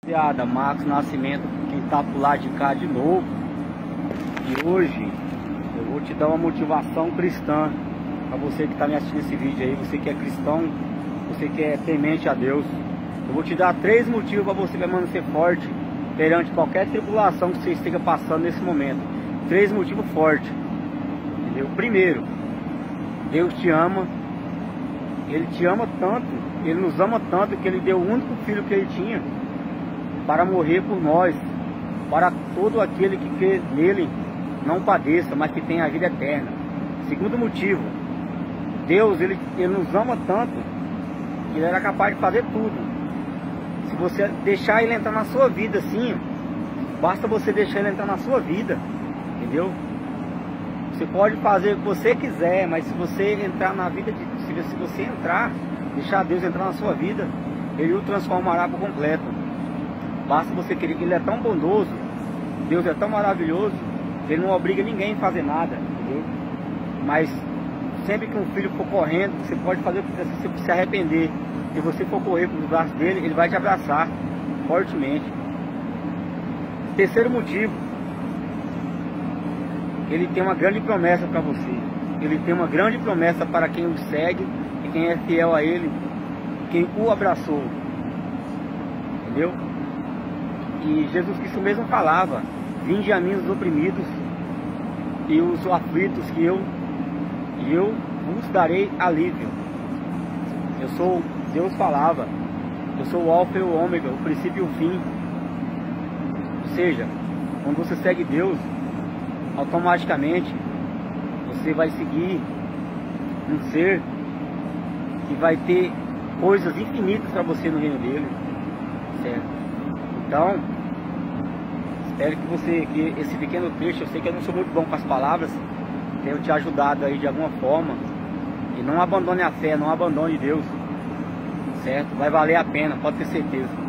Marcos Nascimento, quem tá por lá de cá de novo. E hoje eu vou te dar uma motivação cristã para você que está me assistindo esse vídeo aí, você que é cristão, você que é temente a Deus. Eu vou te dar 3 motivos para você permanecer forte perante qualquer tribulação que você esteja passando nesse momento. 3 motivos fortes, entendeu? Primeiro, Deus te ama. Ele te ama tanto, Ele nos ama tanto que Ele deu o único filho que Ele tinha para morrer por nós, para todo aquele que crê nele não padeça, mas que tenha a vida eterna. Segundo motivo, Deus ele nos ama tanto que Ele era capaz de fazer tudo. Se você deixar Ele entrar na sua vida assim, basta você deixar Ele entrar na sua vida, entendeu? Você pode fazer o que você quiser, mas se você entrar na vida se você entrar, deixar Deus entrar na sua vida, Ele o transformará por completo. Basta você querer. Ele é tão bondoso, Deus é tão maravilhoso, que Ele não obriga ninguém a fazer nada, entendeu? Mas sempre que um filho for correndo, você pode fazer o que você se arrepender. Se você for correr para os braços dele, Ele vai te abraçar fortemente. Terceiro motivo, Ele tem uma grande promessa para você. Ele tem uma grande promessa para quem o segue e quem é fiel a Ele, quem o abraçou, entendeu? E Jesus Cristo mesmo falava: vinde a mim os oprimidos e os aflitos, que eu vos darei alívio. Deus falava, eu sou o alfa e o ômega, o princípio e o fim. Ou seja, quando você segue Deus, automaticamente você vai seguir um ser que vai ter coisas infinitas para você no reino dele, certo? Então, espero que esse pequeno trecho, eu sei que eu não sou muito bom com as palavras, tenho te ajudado aí de alguma forma. E não abandone a fé, não abandone Deus, certo? Vai valer a pena, pode ter certeza.